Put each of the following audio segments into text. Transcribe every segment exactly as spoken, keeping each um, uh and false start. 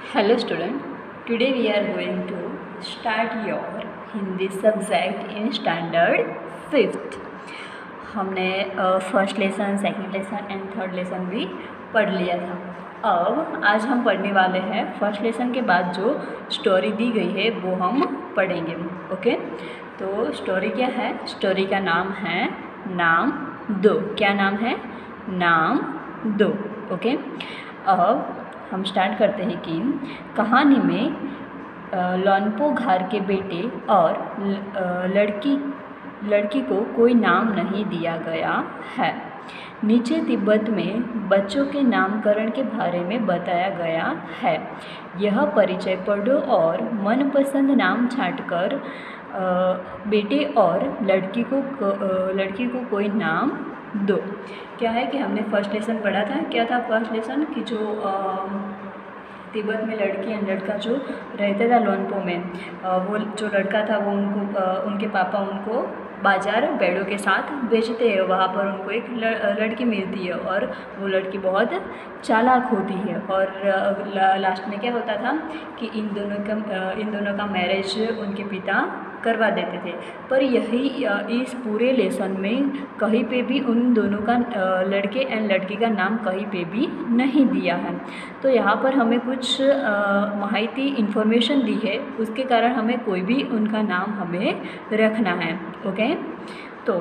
Hello student, today we are going to start your Hindi subject in standard fifth. हमने first lesson, second lesson and third lesson भी पढ़ लिया था। अब आज हम पढ़ने वाले हैं फर्स्ट लेसन के बाद जो स्टोरी दी गई है वो हम पढ़ेंगे। ओके, तो स्टोरी क्या है? स्टोरी का नाम है नाम दो। क्या नाम है? नाम दो। ओके, अब हम स्टार्ट करते हैं कि कहानी में लोनपो घार के बेटे और लड़की लड़की को कोई नाम नहीं दिया गया है। नीचे तिब्बत में बच्चों के नामकरण के बारे में बताया गया है। यह परिचय पढ़ो और मनपसंद नाम छांटकर बेटे और लड़की को लड़की को कोई नाम दो। क्या है कि हमने फर्स्ट लेसन पढ़ा था। क्या था फर्स्ट लेसन? कि जो तिब्बत में लड़की एंड लड़का जो रहते था लोनपो में, आ, वो जो लड़का था वो उनको आ, उनके पापा उनको बाज़ार बैलों के साथ बेचते हैं। वहाँ पर उनको एक लड़की मिलती है और वो लड़की बहुत चालाक होती है। और लास्ट में क्या होता था कि इन दोनों का इन दोनों का मैरिज उनके पिता करवा देते थे। पर यही इस पूरे लेसन में कहीं पे भी उन दोनों का लड़के एंड लड़की का नाम कहीं पे भी नहीं दिया है। तो यहाँ पर हमें कुछ माहिती इन्फॉर्मेशन दी है, उसके कारण हमें कोई भी उनका नाम हमें रखना है। ओके, तो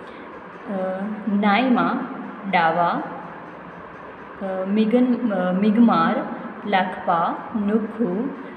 नाइमा, डावा, मिगन मिगमार, लाखपा, नुखू,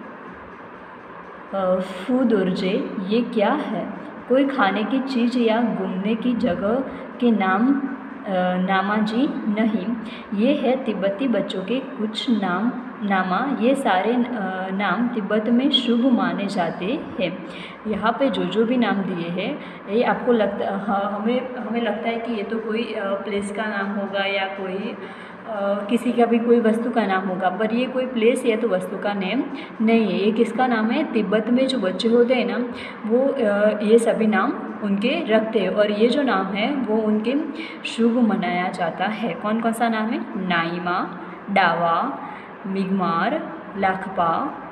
फूदुर्जे, ये क्या है? कोई खाने की चीज़ या घूमने की जगह के नाम नामाजी नहीं। ये है तिब्बती बच्चों के कुछ नाम नामा। ये सारे नाम तिब्बत में शुभ माने जाते हैं। यहाँ पे जो जो भी नाम दिए हैं ये आपको लगता हमें हमें लगता है कि ये तो कोई प्लेस का नाम होगा या कोई Uh, किसी का भी कोई वस्तु का नाम होगा, पर ये कोई प्लेस या तो वस्तु का नेम नहीं है। ये किसका नाम है? तिब्बत में जो बच्चे होते हैं ना वो uh, ये सभी नाम उनके रखते हैं और ये जो नाम है वो उनके शुभ मनाया जाता है। कौन कौन सा नाम है? नाइमा, डावा, मिगमार, लाखपा,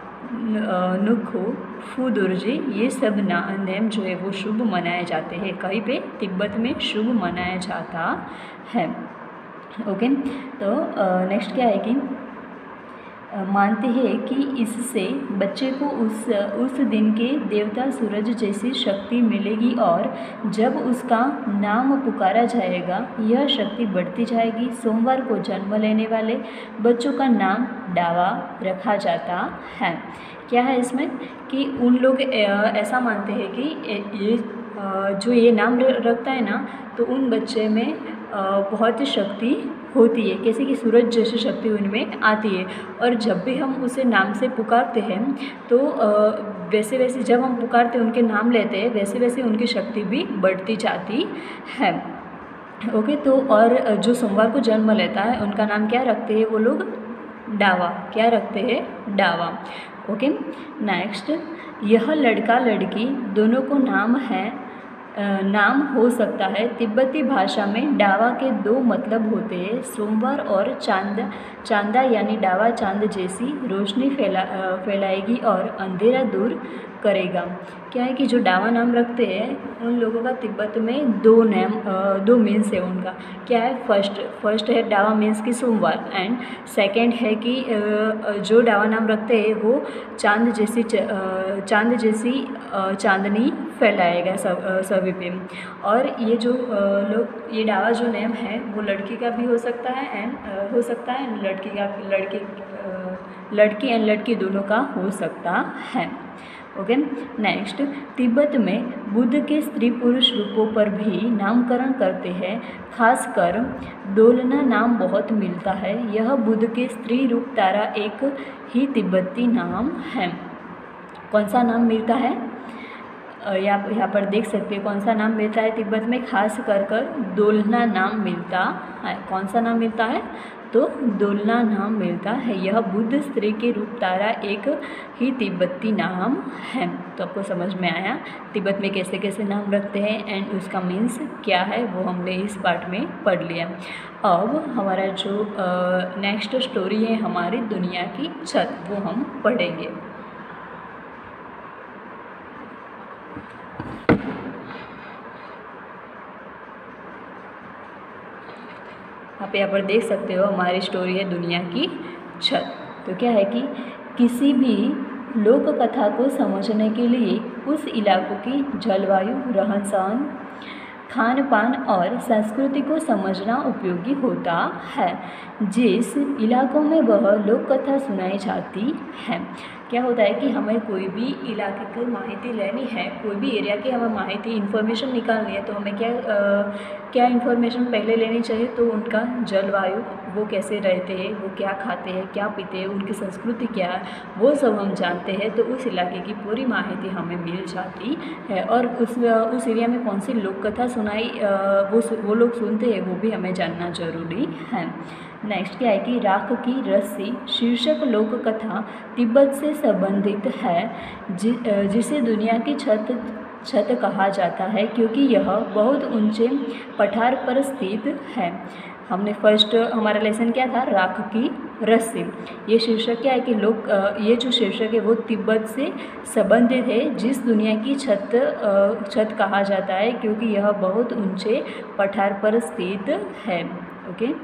नुखो, फूदुर्जे, ये सब ना नेम जो है वो शुभ मनाए जाते हैं। कहीं पे तिब्बत में शुभ मनाया जाता है। ओके, तो नेक्स्ट क्या है कि मानते हैं कि इससे बच्चे को उस उस दिन के देवता सूरज जैसी शक्ति मिलेगी और जब उसका नाम पुकारा जाएगा यह शक्ति बढ़ती जाएगी। सोमवार को जन्म लेने वाले बच्चों का नाम डावा रखा जाता है। क्या है इसमें कि उन लोग ऐसा मानते हैं कि ये जो ये नाम रखता है ना तो उन बच्चे में बहुत शक्ति होती है, कैसे कि सूरज जैसी शक्ति उनमें आती है। और जब भी हम उसे नाम से पुकारते हैं तो वैसे वैसे जब हम पुकारते हैं उनके नाम लेते हैं वैसे वैसे उनकी शक्ति भी बढ़ती जाती है। ओके, तो और जो सोमवार को जन्म लेता है उनका नाम क्या रखते हैं वो लोग? डावा। क्या रखते हैं? डावा। ओके, नेक्स्ट, यह लड़का लड़की दोनों को नाम है नाम हो सकता है। तिब्बती भाषा में डावा के दो मतलब होते हैं, सोमवार और चांद। चांदा यानी डावा चांद जैसी रोशनी फैला फैलाएगी और अंधेरा दूर करेगा। क्या है कि जो डावा नाम रखते हैं उन लोगों का तिब्बत में दो नाम दो मीन्स है उनका। क्या है? फर्स्ट फर्स्ट है डावा मीन्स की सोमवार एंड सेकंड है कि जो डावा नाम रखते हैं वो चांद जैसी चांद जैसी चांदनी फैलाएगा सब सभी पे। और ये जो लोग ये डावा जो नेम है वो लड़की का भी हो सकता है एंड हो सकता है लड़की का लड़की लड़की एंड लड़की दोनों का हो सकता है। ओके, नेक्स्ट, तिब्बत में बुद्ध के स्त्री पुरुष रूपों पर भी नामकरण करते हैं। खासकर दोलना नाम बहुत मिलता है। यह बुद्ध के स्त्री रूप तारा एक ही तिब्बती नाम है। कौन सा नाम मिलता है? यहाँ यहाँ पर देख सकते हैं कौन सा नाम मिलता है तिब्बत में, खास कर कर दोलना नाम मिलता है। कौन सा नाम मिलता है? तो दोलना नाम मिलता है। यह बुद्ध स्त्री के रूप तारा एक ही तिब्बती नाम है। तो आपको समझ में आया तिब्बत में कैसे कैसे नाम रखते हैं एंड उसका मीन्स क्या है, वो हमने इस पार्ट में पढ़ लिया। अब हमारा जो नेक्स्ट स्टोरी है हमारी दुनिया की छत, वो हम पढ़ेंगे। आप यहाँ पर देख सकते हो हमारी स्टोरी है दुनिया की छत। तो क्या है कि किसी भी लोक कथा को समझने के लिए उस इलाकों की जलवायु, रहन सहन, खान पान और संस्कृति को समझना उपयोगी होता है। जिस इलाकों में वह लोक कथा सुनाई जाती है, क्या होता है कि हमें कोई भी इलाके की माहिती लेनी है, कोई भी एरिया की हमें माहिती इन्फॉर्मेशन निकालनी है, तो हमें क्या आ, क्या इन्फॉर्मेशन पहले लेनी चाहिए? तो उनका जलवायु, वो कैसे रहते हैं, वो क्या खाते हैं, क्या पीते हैं, उनकी संस्कृति क्या है, वो सब हम जानते हैं। तो उस इलाके की पूरी माहिती हमें मिल जाती है। और उस उस एरिया में कौन सी लोक कथा सुनाई वो वो लोग सुनते हैं, वो भी हमें जानना जरूरी है। नेक्स्ट क्या है कि राख की रस्सी शीर्षक लोक कथा तिब्बत से संबंधित है, जि, जिसे दुनिया की छत छत कहा जाता है क्योंकि यह बहुत ऊंचे पठार पर स्थित है। हमने फर्स्ट हमारा लेसन क्या था? राख की रस्सी। ये शीर्षक क्या है कि लोग ये जो शीर्षक है वो तिब्बत से संबंधित है, जिस दुनिया की छत छत कहा जाता है क्योंकि यह बहुत ऊंचे पठार पर स्थित है। ओके,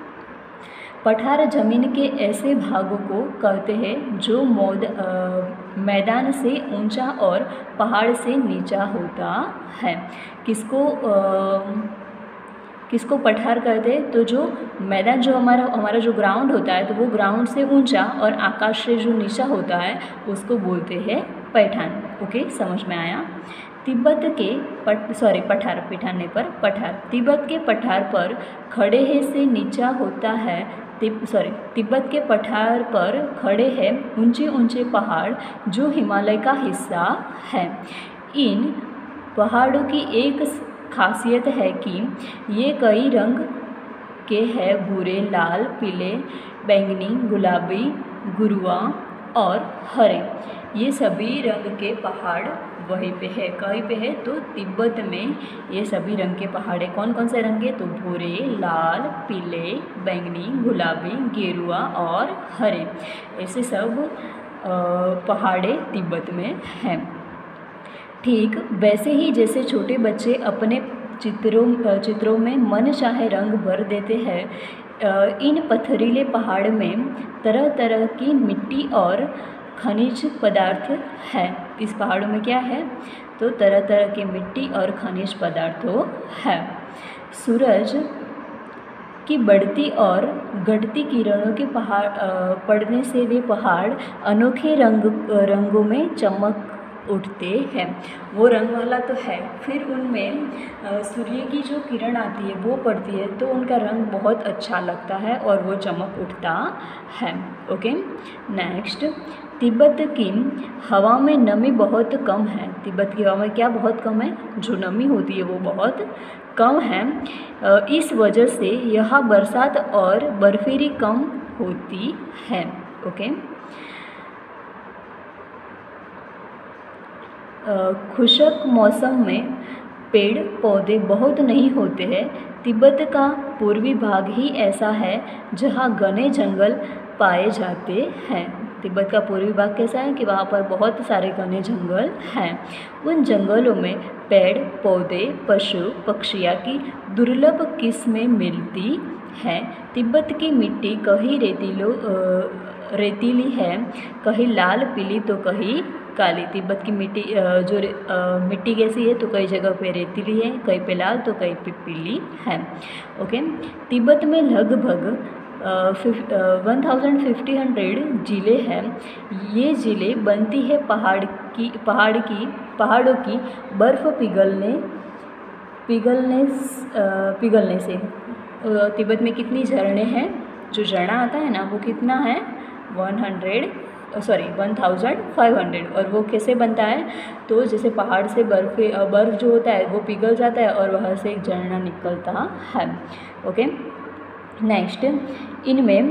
पठार जमीन के ऐसे भागों को कहते हैं जो मौद मैदान से ऊंचा और पहाड़ से नीचा होता है। किसको आ, किसको पठार कहते हैं? तो जो मैदान, जो हमारा हमारा जो ग्राउंड होता है, तो वो ग्राउंड से ऊंचा और आकाश से जो नीचा होता है उसको बोलते हैं पैठान। ओके, समझ में आया? तिब्बत के पट सॉरी पठार पिठाने पर पठार तिब्बत के पठार पर खड़े है से नीचा होता है। तिब सॉरी तिब्बत के पठार पर खड़े हैं ऊंचे ऊंचे पहाड़ जो हिमालय का हिस्सा है। इन पहाड़ों की एक खासियत है कि ये कई रंग के हैं, भूरे, लाल, पीले, बैंगनी, गुलाबी, गुरुआ और हरे। ये सभी रंग के पहाड़ वहीं पे है, कहीं पे है? तो तिब्बत में ये सभी रंग के पहाड़े कौन कौन से रंग के? तो भूरे, लाल, पीले, बैंगनी, गुलाबी, गेरुआ और हरे, ऐसे सब पहाड़े तिब्बत में हैं। ठीक वैसे ही जैसे छोटे बच्चे अपने चित्रों चित्रों में मन चाहे रंग भर देते हैं, इन पथरीले पहाड़ में तरह तरह की मिट्टी और खनिज पदार्थ है। इस पहाड़ों में क्या है? तो तरह तरह की मिट्टी और खनिज पदार्थों है। सूरज की बढ़ती और घटती किरणों के पहाड़ पड़ने से वे पहाड़ अनोखे रंग रंगों में चमक उठते हैं। वो रंग वाला तो है, फिर उनमें सूर्य की जो किरण आती है वो पड़ती है तो उनका रंग बहुत अच्छा लगता है और वो चमक उठता है। ओके, नेक्स्ट, तिब्बत की हवा में नमी बहुत कम है। तिब्बत की हवा में क्या बहुत कम है? जो नमी होती है वो बहुत कम है। इस वजह से यहाँ बरसात और बर्फीली कम होती है। ओके, खुशक मौसम में पेड़ पौधे बहुत नहीं होते हैं। तिब्बत का पूर्वी भाग ही ऐसा है जहाँ घने जंगल पाए जाते हैं। तिब्बत का पूर्वी भाग कैसा है कि वहाँ पर बहुत सारे घने जंगल हैं। उन जंगलों में पेड़ पौधे, पशु पक्षियाँ की दुर्लभ किस्में मिलती हैं। तिब्बत की मिट्टी कहीं रेतीलो रेतीली है, कहीं लाल पीली तो कहीं काली। तिब्बत की मिट्टी जो मिट्टी कैसी है? तो कई जगह पे रेतीली है, कहीं पे लाल तो कहीं पे पीली है। ओके, तिब्बत में लगभग वन थाउजेंड फिफ्टी हंड्रेड ज़िले हैं। ये ज़िले बनती है पहाड़ की पहाड़ की पहाड़ों की बर्फ़ पिघलने पिघलने पिघलने से। तिब्बत में कितनी झरने हैं? जो झरना आता है ना वो कितना है? One hundred sorry one thousand five hundred. और वो कैसे बनता है, तो जैसे पहाड़ से बर्फ़ बर्फ़ जो होता है वो पिघल जाता है और वहाँ से एक झरना निकलता है। ओके, नेक्स्ट, इनमें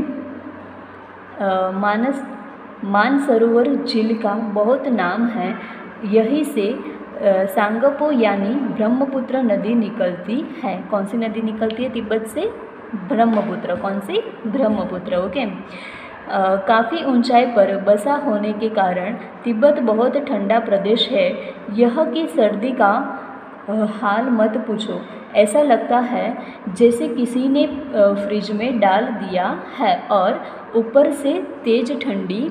मानस मानसरोवर झील का बहुत नाम है। यहीं से सांगपो यानी ब्रह्मपुत्र नदी निकलती है। कौन सी नदी निकलती है तिब्बत से? ब्रह्मपुत्र। कौन सी? ब्रह्मपुत्र। ओके, काफ़ी ऊंचाई पर बसा होने के कारण तिब्बत बहुत ठंडा प्रदेश है। यह की सर्दी का हाल मत पूछो, ऐसा लगता है जैसे किसी ने फ्रिज में डाल दिया है और ऊपर से तेज ठंडी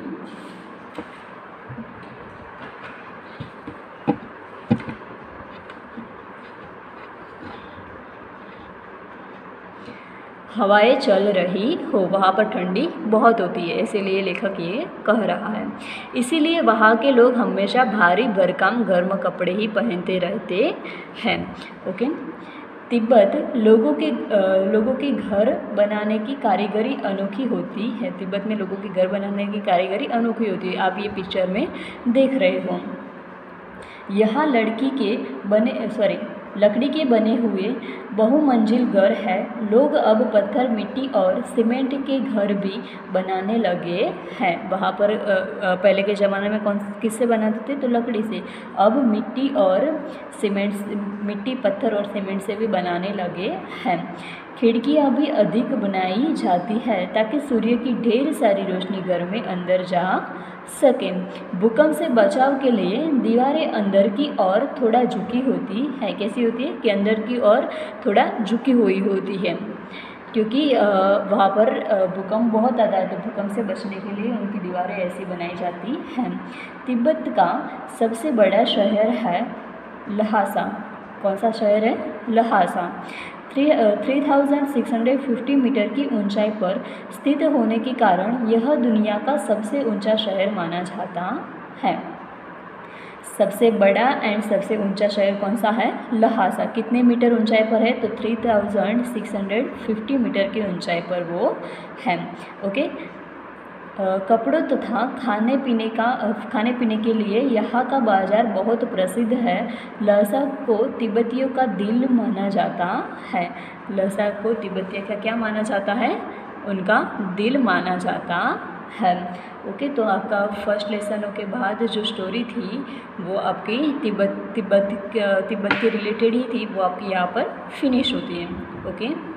हवाएं चल रही हो। वहाँ पर ठंडी बहुत होती है, इसीलिए लेखक ये कह रहा है। इसीलिए वहाँ के लोग हमेशा भारी भरकम गर्म कपड़े ही पहनते रहते हैं। ओके, तिब्बत लोगों के लोगों के घर बनाने की कारीगरी अनोखी होती है। तिब्बत में लोगों के घर बनाने की कारीगरी अनोखी होती है, आप ये पिक्चर में देख रहे हो। यहाँ लड़की के बने सॉरी लकड़ी के बने हुए बहुमंजिल घर है। लोग अब पत्थर, मिट्टी और सीमेंट के घर भी बनाने लगे हैं। वहाँ पर पहले के ज़माने में कौन किससे बनाते थे? तो लकड़ी से। अब मिट्टी और सीमेंट मिट्टी पत्थर और सीमेंट से भी बनाने लगे हैं। खिड़कियाँ भी अधिक बनाई जाती है ताकि सूर्य की ढेर सारी रोशनी घर में अंदर जा सके। भूकंप से बचाव के लिए दीवारें अंदर की ओर थोड़ा झुकी होती है। कैसी होती है? कि अंदर की ओर थोड़ा झुकी हुई होती है, क्योंकि वहाँ पर भूकंप बहुत आता है, तो भूकंप से बचने के लिए उनकी दीवारें ऐसी बनाई जाती हैं। तिब्बत का सबसे बड़ा शहर है लहासा। कौन सा शहर है? Lhasa. Three three thousand six hundred fifty metre की ऊंचाई पर स्थित होने के कारण यह दुनिया का सबसे ऊंचा शहर माना जाता है। सबसे बड़ा एंड सबसे ऊंचा शहर कौन सा है? लहासा। कितने मीटर ऊंचाई पर है? तो three thousand six hundred fifty metre की ऊंचाई पर वो है। ओके, कपड़ों तथा खाने पीने का खाने पीने के लिए यहाँ का बाज़ार बहुत प्रसिद्ध है। लहसा को तिब्बतियों का दिल माना जाता है। लहसा को तिब्बतियों का क्या माना जाता है? उनका दिल माना जाता है। ओके, तो आपका फर्स्ट लेसन के बाद जो स्टोरी थी वो आपकी तिब्बत तिब्बत तिब्बत के रिलेटेड ही थी, वो आपकी यहाँ पर फिनिश होती है। ओके।